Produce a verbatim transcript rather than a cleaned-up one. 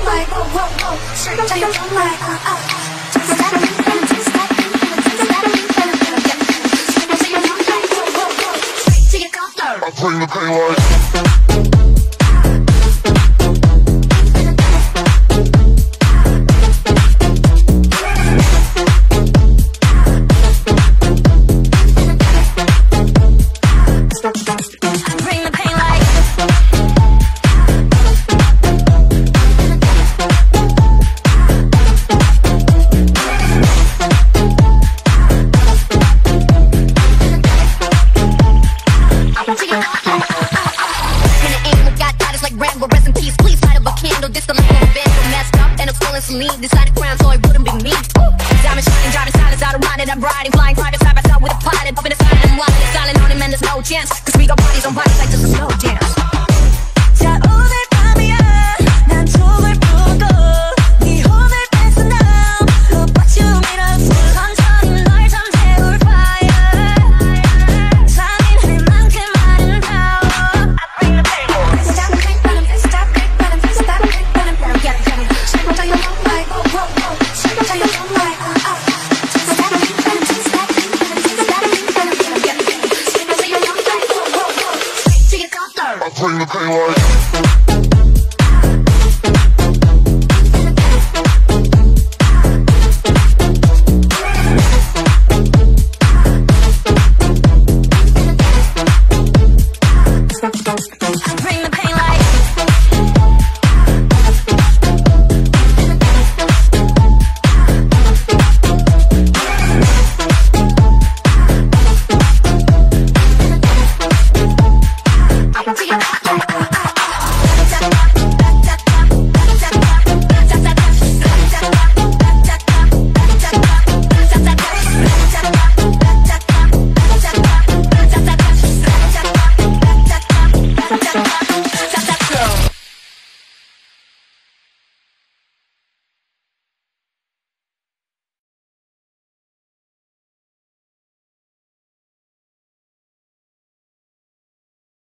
like whoa whoa whoa. Tell you I'm like uh uh. Just that a little bit, just that a little bit, just that a little bit, little bit. Tell you I'm like whoa whoa whoa. Straight to your collar. I bring the pain like. Decided crown so it wouldn't be me. Diamond shining, driving silence out of riding. I'm riding, flying private side by side with a pilot. Up in the side, I'm wild, it's silent on him and there's no chance. Cause we got bodies on bodies like just a slow dance.